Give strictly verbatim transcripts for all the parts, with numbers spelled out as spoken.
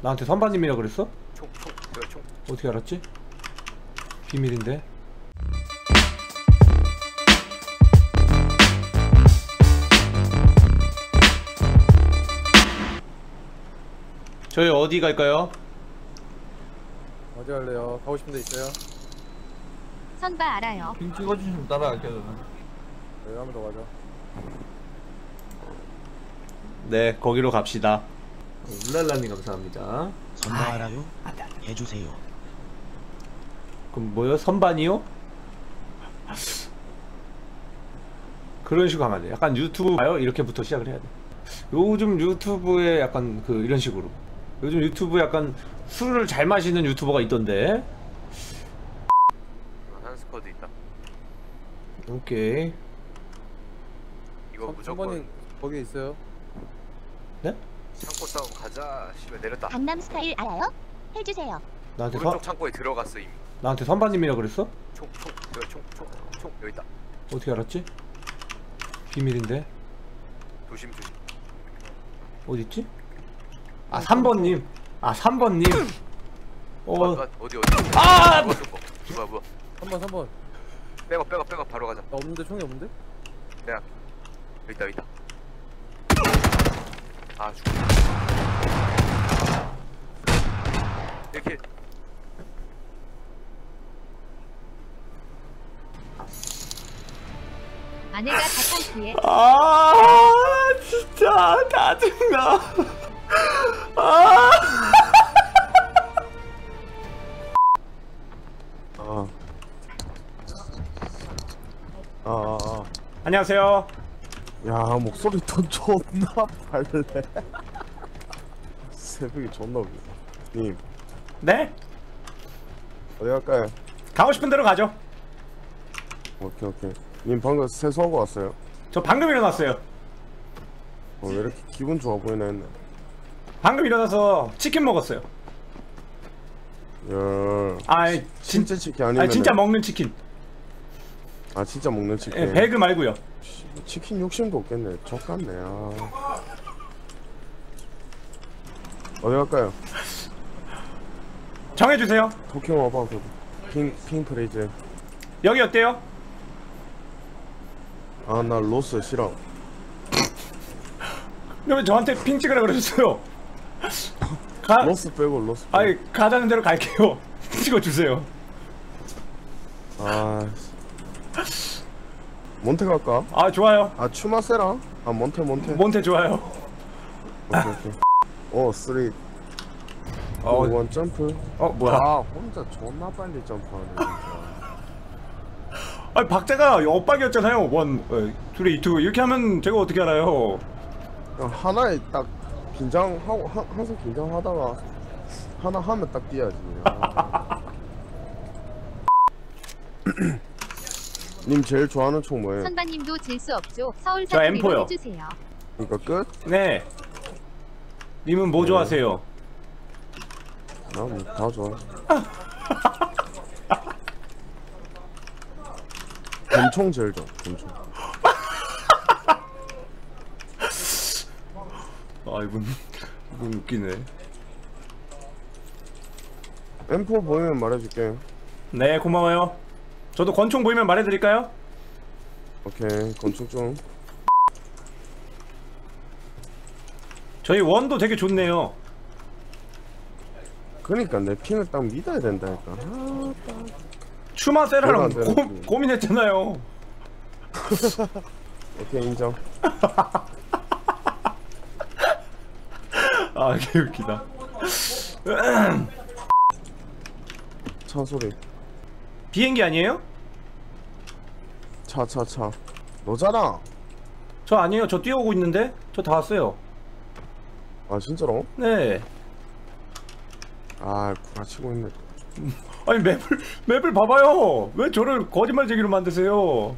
나한테 선반님이라 그랬어? 총, 총, 뭐야 총? 어떻게 알았지? 비밀인데. 저희 어디 갈까요? 어디 갈래요? 가고 싶은 데 있어요? 선바 알아요. 핑 찍어주시면 따라갈게요 저는. 네, 한 번 더 가자. 네, 거기로 갑시다. 울랄라님 감사합니다. 선바 알아요? 해주세요. 그럼 뭐요? 선반이요? 그런 식으로 하면 안 돼. 약간 유튜브 봐요? 이렇게부터 시작을 해야 돼. 요즘 유튜브에 약간 그 이런 식으로. 요즘 유튜브 약간 술을 잘 마시는 유튜버가 있던데. 한 스쿼드 있다. 오케이. 이거 선- 무조건 선반님 거기에 있어요? 네? 창고 싸움 가자. 씨발 내렸다. 강남 스타일 알아요? 해주세요. 나한테 오른쪽 선 창고에 들어갔어 이미. 나한테 선반님이라 그랬어? 총, 총, 뭐야 총, 총, 총 여기 있다. 어떻게 알았지? 비밀인데. 조심 조심. 어디 있지? 아, 삼 번님. 아, 삼 번님. 어, 어. 어디 어디? 아! 뭐야 뭐야 뭐야. 삼 번 삼 번. 백업 백업 백업 바로 가자. 나 없는데 총이 없는데? 내가 여기 있다 여기 있다. 아 죽. 이렇게. 아내가 다탈 뒤에 아, 진짜 짜증나. 아. 아. 아, 아, 아. 안녕하세요. 야, 목소리 톤 존나 밝네. 새벽이 존나 웃겨. 님, 네? 어디 갈까요? 가고 싶은 대로 가죠. 오케이, 오케이. 님 방금 세수하고 왔어요? 저 방금 일어났어요. 어, 왜 이렇게 기분 좋아 보이나 했네. 방금 일어나서 치킨 먹었어요. 야, 아, 진, 진짜 치킨 아니면? 아 진짜 먹는 치킨. 아, 진짜 먹는 치킨. 예, 배그 말고요. 치킨 욕심도 없겠네. 족같네. 아. 어디 갈까요? 정해주세요. 도쿄 와봐. 그 핑, 핑 프레이즈. 여기 어때요? 아, 나 로스 싫어. 왜 저한테 핑 찍으라 그러셨어요? 가, 로스 빼고 로스 빼고. 아니 가자는 대로 갈게요. 찍어주세요. 아, 몬테 갈까? 아 좋아요. 아, 추마세라? 아, 몬테 몬테. 몬테 좋아요. 오케이, 오케이. 오, 쓰리. 어, 원 점프. 어 뭐야? 아, 혼자 존나 빨리 점프하네 진짜. 아 박자가 엇박이었잖아요. 원, 어, 둘이 투 이렇게 하면 제가 어떻게 알아요? 하나에 딱 긴장하고 하, 항상 긴장하다가 하나 하면 딱 뛰어야지. 아. 님 제일 좋아하는 총 뭐예요? 선바님도 질 수 없죠. 서울 저 엠 포요. 사투리로 해주세요. 이거 끝? 네. 님은 뭐 네. 좋아하세요? 나다 좋아. 뱀총 제일 좋아. 뱀총. 아 이분 이분 웃기네. 엠 포 보이면 말해줄게. 네 고마워요. 저도 권총 보이면 말해드릴까요? 오케이, 건축 좀. 저희 원도 되게 좋네요. 그러니까 내 핑을 딱 믿어야 된다니까. 아, 딱. 추마세라랑 말도 안 되는 고, 고민했잖아요. 오케이, 인정. 아 개웃기다. 차 소리. 비행기 아니에요? 차, 차, 차. 너잖아. 저 아니에요. 저 뛰어오고 있는데? 저 다 왔어요. 아, 진짜로? 네. 아, 구라치고 있네. 아니 맵을 맵을 봐봐요. 왜 저를 거짓말쟁이로 만드세요?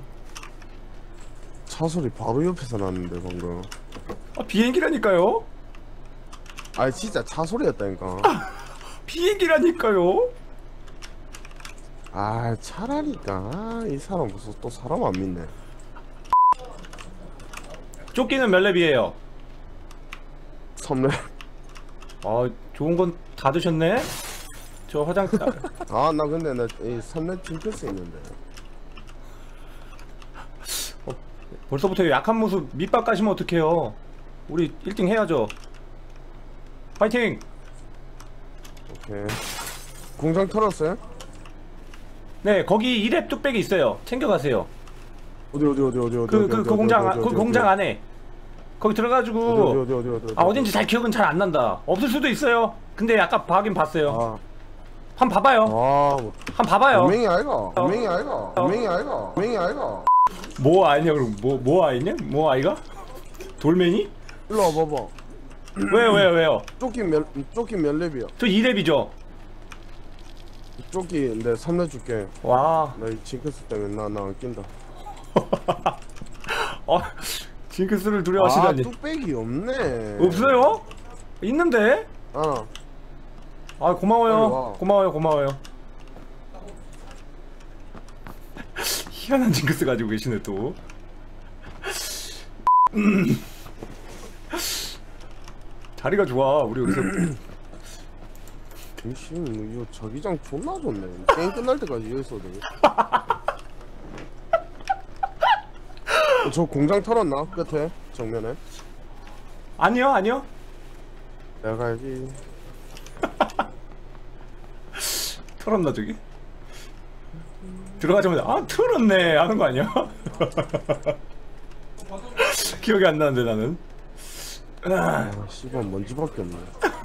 차 소리 바로 옆에서 났는데 방금. 아 비행기라니까요. 아, 진짜 차 소리였다니까. 비행기라니까요. 아, 차라니까. 아, 이 사람 무슨 또 사람 안 믿네. 조끼는 몇 렙이에요? 삼 렙. 아 좋은 건 다 드셨네? 저 화장 아 나 근데 나이 삼렙 징크스 있는데. 벌써부터 약한 모습 밑밥 가시면 어떡해요. 우리 일 등 해야죠. 파이팅! 오케이. 공장 털었어요? 네, 거기 이 렙 뚝배기 있어요. 챙겨가세요. 어디 어디 어디 어디 어디 그, 어디, 그, 어디, 그 공장, 어디, 그 어디, 공장 어디, 안에. 거기 들어가지고. 어디 어디 어디 어디 어디 아, 어딘지 잘 기억은 잘 안 난다. 없을 수도 있어요. 근데 아까 봐긴 봤어요. 아, 한 번 봐봐요. 아, 뭐, 한 번 봐봐요. 운명이 아이가, 운명이 아이가, 운명이 아이가, 운명이 아이가. 뭐 아이냐, 그럼? 뭐, 뭐 아이냐? 뭐 아이가? 돌멩이? 일로 와봐봐. 왜요, 왜요, 왜요? 조끼 몇, 조끼 몇 렙이야? 저 이 렙이죠? 조끼 내 삼 렙 줄게. 와. 나 이 징크스 때문에 나 나 안 낀다. 어, 징크스를 아, 두려워하시다니. 뚝배기 없네. 없어요? 있는데? 아, 아, 빨리 고마워요. 와. 고마워요, 고마워요. 희한한 징크스 가지고 계시네, 또. 음. 자리가 좋아, 우리 여기서. 대신 이거 자기장 존나 좋네. 게임 끝날 때까지 여기 있어도 돼. 어, 저 공장 털었나? 끝에? 정면에? 아니요, 아니요. 내가 가야지. 털었나, 저기? 들어가자마자, 아, 털었네! 하는 거 아니야? 기억이 안 나는데, 나는. 아, 씨발 먼지밖에 없네.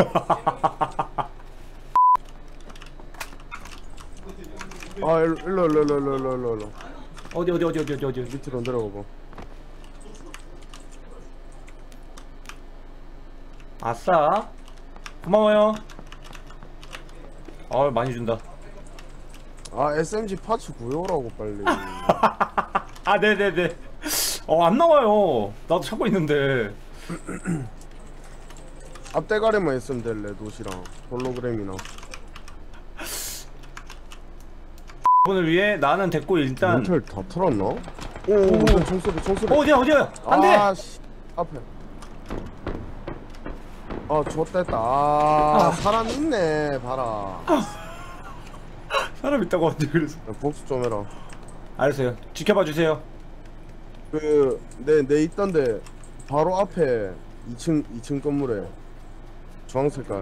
아, 일로 일로 일로 일로 일로 일로 일로 어디, 어디, 어디, 어디, 어디, 어디. 밑으로 내려가봐. 아싸. 고마워요. 아, 많이 준다. 아, 에스엠지 파츠 구해오라고 빨리. 아, 네네네. 어, 안 나와요. 나도 찾고 있는데. 앞대가리만 있으면 될래. 도시랑 홀로그램이나. 분을 위해 나는 됐고 일단. 멘탈 다 털었나? 오, 오, 총소리 총소리. 어, 어디야, 어디야? 안 돼! 아, 씨. 앞에. 아, 좋됐다. 아, 아. 사람 있네. 봐라. 사람 있다고 언제 그랬어? 야, 복수 좀 해라. 알았어요. 지켜봐 주세요. 그, 내, 내 있던데, 바로 앞에 이 층, 이 층 건물에 주황색깔.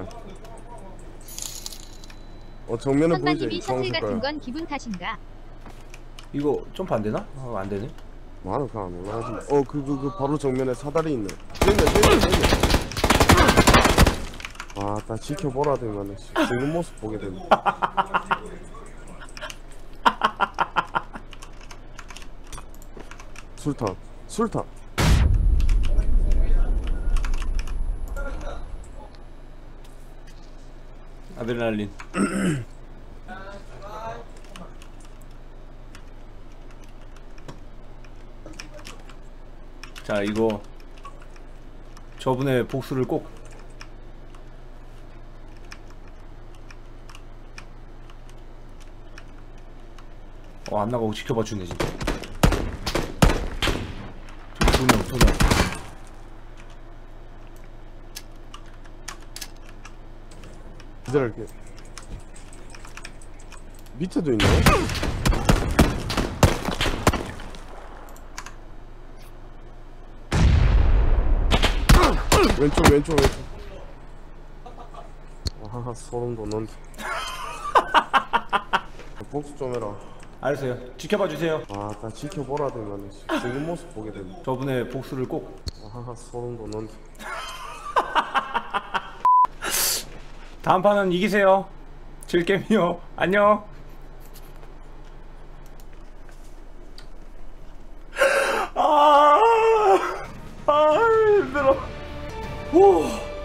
어, 정면에 보이지? 선반님이 셔틀 같은 주황색깔. 건 기분 탓인가? 이거 점프 안 되나? 어, 안 되네. 많은 가안 올라가지. 어, 그, 그, 그, 바로 정면에 사다리 있네. 됐네, 됐네, 됐네. 아, 나 지켜보라더니만, 죽는 모습 보게 되네. 술탄, 술탄. 아드레날린. 자, 이거 저분의 복수를 꼭. 어, 안 나가고 지켜봐 주네 진짜. 두 명, 두 명. 기다릴게. 밑에도 있네. 왼쪽, 왼쪽, 왼쪽. 아, 소름 돋는다. 복수 좀 해라. 알았어요. 지켜봐 주세요. 아, 나 지켜보라더니만 죽은 모습 보게 된다. 저분의 복수를 꼭. 아, 소름 돋는다. 다음 판은 이기세요. 질게임이요. 안녕. 아, 아 힘들어. 오,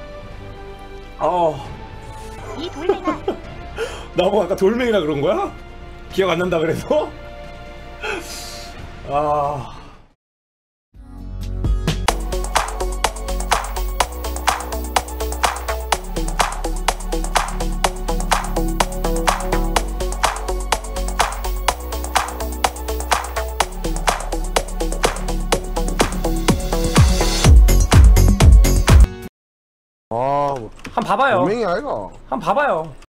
아, 이 돌멩아. 나보고 아까 돌멩이라 그런 거야? 기억 안 난다 그래서? 아. 아, 뭐. 한 번 봐봐요. 분명히 아이가. 한번 봐봐요.